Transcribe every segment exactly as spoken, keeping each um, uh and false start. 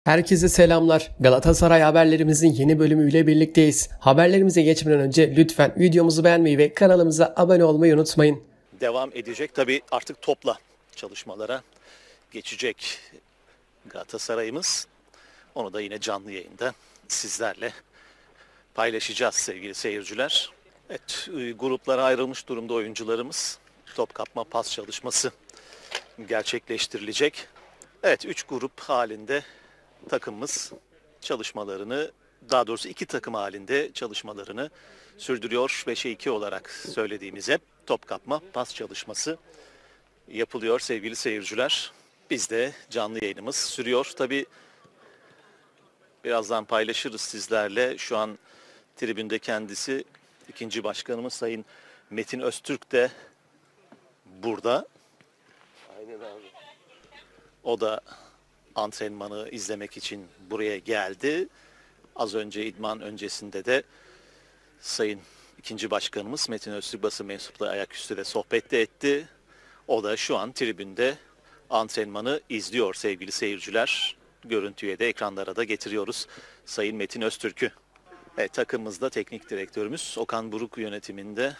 Herkese selamlar. Galatasaray haberlerimizin yeni bölümüyle birlikteyiz. Haberlerimize geçmeden önce lütfen videomuzu beğenmeyi ve kanalımıza abone olmayı unutmayın. Devam edecek. Tabii artık topla çalışmalara geçecek Galatasaray'ımız. Onu da yine canlı yayında sizlerle paylaşacağız sevgili seyirciler. Evet, gruplara ayrılmış durumda oyuncularımız. Top kapma pas çalışması gerçekleştirilecek. Evet, üç grup halinde takımımız çalışmalarını, daha doğrusu iki takım halinde çalışmalarını sürdürüyor. beşe iki olarak söylediğimiz hep top kapma pas çalışması yapılıyor sevgili seyirciler. Biz de canlı yayınımız sürüyor. Tabii birazdan paylaşırız sizlerle. Şu an tribünde kendisi, ikinci başkanımız Sayın Metin Öztürk de burada. Aynen abi. O da antrenmanı izlemek için buraya geldi. Az önce idman öncesinde de Sayın ikinci başkanımız Metin Öztürk basın mensupları ayaküstü de sohbet de etti. O da şu an tribünde antrenmanı izliyor sevgili seyirciler. Görüntüye de ekranlara da getiriyoruz Sayın Metin Öztürk'ü. Evet, takımımızda teknik direktörümüz Okan Buruk yönetiminde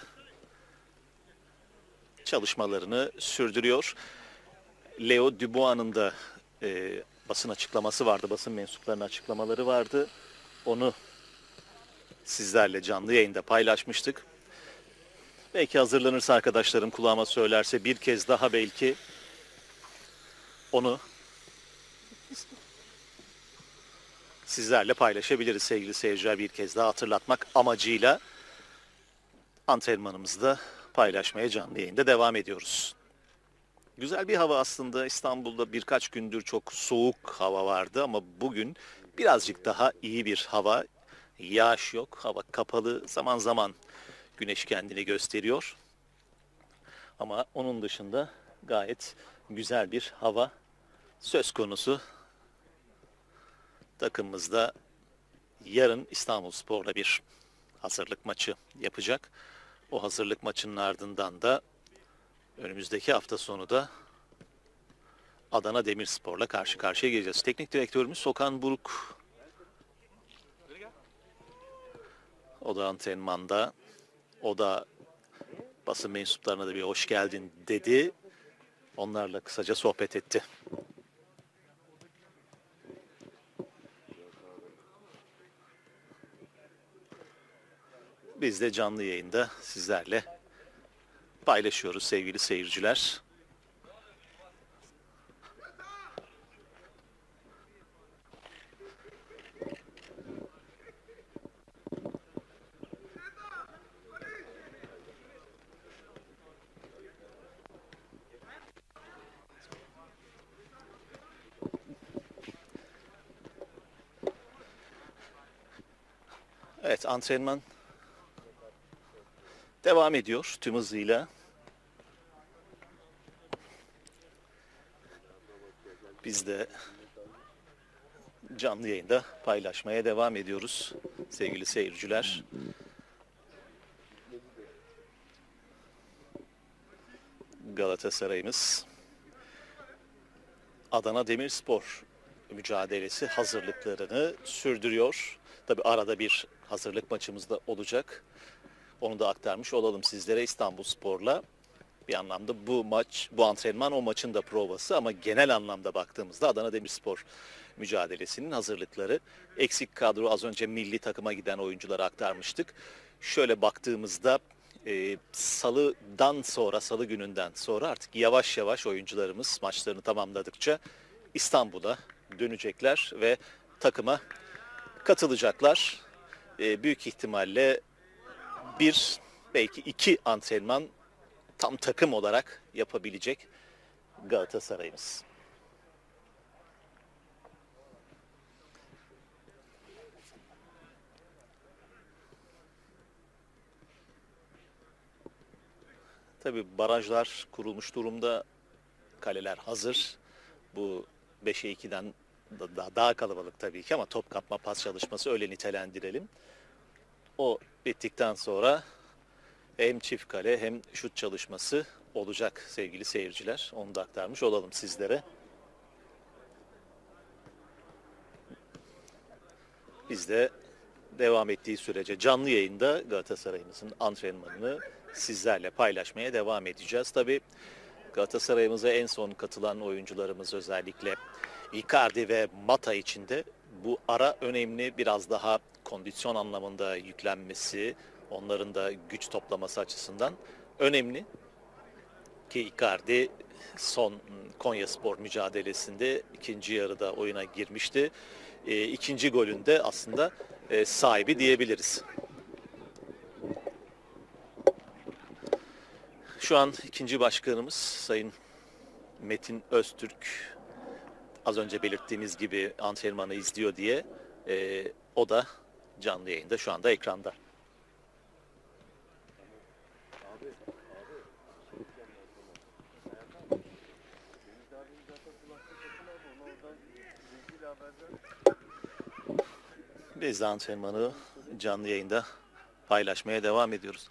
çalışmalarını sürdürüyor. Leo Dubois'ın da e, basın açıklaması vardı, basın mensuplarının açıklamaları vardı. Onu sizlerle canlı yayında paylaşmıştık. Belki hazırlanırsa arkadaşlarım kulağıma söylerse bir kez daha belki onu sizlerle paylaşabiliriz sevgili seyirciler, bir kez daha hatırlatmak amacıyla antrenmanımızda paylaşmaya canlı yayında devam ediyoruz. Güzel bir hava aslında. İstanbul'da birkaç gündür çok soğuk hava vardı ama bugün birazcık daha iyi bir hava. Yağış yok, hava kapalı, zaman zaman güneş kendini gösteriyor. Ama onun dışında gayet güzel bir hava söz konusu. Takımımızda yarın İstanbulspor'la bir hazırlık maçı yapacak. O hazırlık maçının ardından da önümüzdeki hafta sonu da Adana Demirspor'la karşı karşıya geleceğiz. Teknik direktörümüz Okan Buruk. O da antrenmanda. O da basın mensuplarına da bir hoş geldin dedi. Onlarla kısaca sohbet etti. Biz de canlı yayında sizlerle paylaşıyoruz sevgili seyirciler. Evet, antrenman devam ediyor tüm hızıyla. Biz de canlı yayında paylaşmaya devam ediyoruz sevgili seyirciler. Galatasaray'ımız Adana Demirspor mücadelesi hazırlıklarını sürdürüyor. Tabii arada bir hazırlık maçımız da olacak. Onu da aktarmış olalım sizlere İstanbulspor'la. Bir anlamda bu maç, bu antrenman o maçın da provası ama genel anlamda baktığımızda Adana Demirspor mücadelesinin hazırlıkları. Eksik kadro, az önce milli takıma giden oyuncuları aktarmıştık. Şöyle baktığımızda e, salıdan sonra, salı gününden sonra artık yavaş yavaş oyuncularımız maçlarını tamamladıkça İstanbul'a dönecekler ve takıma katılacaklar. E, büyük ihtimalle bir, belki iki antrenman tam takım olarak yapabilecek Galatasaray'ımız. Tabii barajlar kurulmuş durumda, kaleler hazır. Bu beşe ikiden da daha kalabalık tabii ki ama top kapma pas çalışması öyle nitelendirelim. O bittikten sonra hem çift kale hem şut çalışması olacak sevgili seyirciler. Onu da aktarmış olalım sizlere. Biz de devam ettiği sürece canlı yayında Galatasaray'ımızın antrenmanını sizlerle paylaşmaya devam edeceğiz. Tabii Galatasaray'ımıza en son katılan oyuncularımız özellikle Icardi ve Mata için de bu ara önemli. Biraz daha kondisyon anlamında yüklenmesi, onların da güç toplaması açısından önemli. Ki Icardi son Konyaspor mücadelesinde ikinci yarıda oyuna girmişti. E, ikinci golünde aslında e, sahibi diyebiliriz. Şu an ikinci başkanımız Sayın Metin Öztürk, az önce belirttiğimiz gibi antrenmanı izliyor diye e, o da canlı yayında şu anda ekranda. Biz de antrenmanı canlı yayında paylaşmaya devam ediyoruz.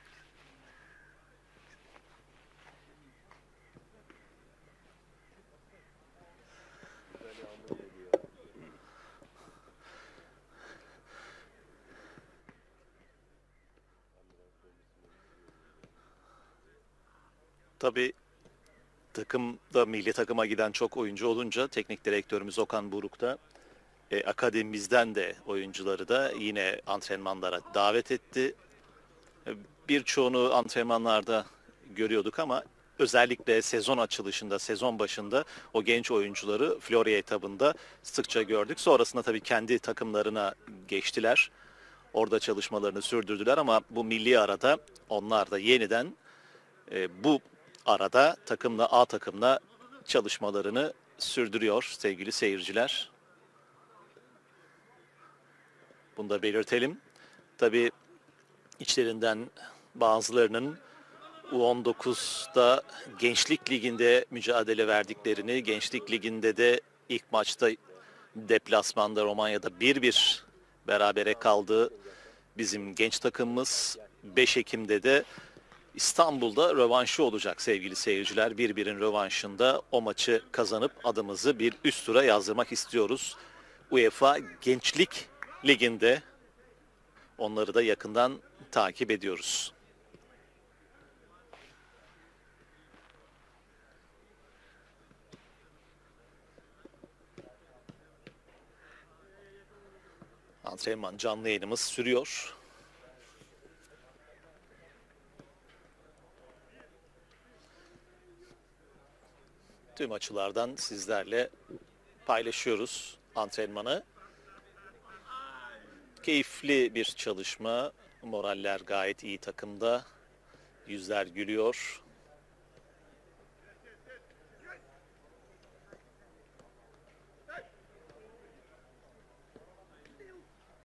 Tabii takımda milli takıma giden çok oyuncu olunca teknik direktörümüz Okan Buruk da e, akademimizden de oyuncuları da yine antrenmanlara davet etti. E, birçoğunu antrenmanlarda görüyorduk ama özellikle sezon açılışında, sezon başında o genç oyuncuları Florya etabında sıkça gördük. Sonrasında tabii kendi takımlarına geçtiler. Orada çalışmalarını sürdürdüler ama bu milli arada onlar da yeniden e, bu arada takımla A takımla çalışmalarını sürdürüyor sevgili seyirciler. Bunu da belirtelim. Tabii içlerinden bazılarının U on dokuzda Gençlik Ligi'nde mücadele verdiklerini, Gençlik Ligi'nde de ilk maçta deplasmanda Romanya'da bir bir berabere kaldığı bizim genç takımımız beş Ekim'de de İstanbul'da rövanşı olacak sevgili seyirciler. Bir birin rövanşında o maçı kazanıp adımızı bir üst tura yazdırmak istiyoruz. UEFA Gençlik Ligi'nde onları da yakından takip ediyoruz. Antrenman canlı yayınımız sürüyor. Tüm açılardan sizlerle paylaşıyoruz antrenmanı. Keyifli bir çalışma. Moraller gayet iyi takımda. Yüzler gülüyor.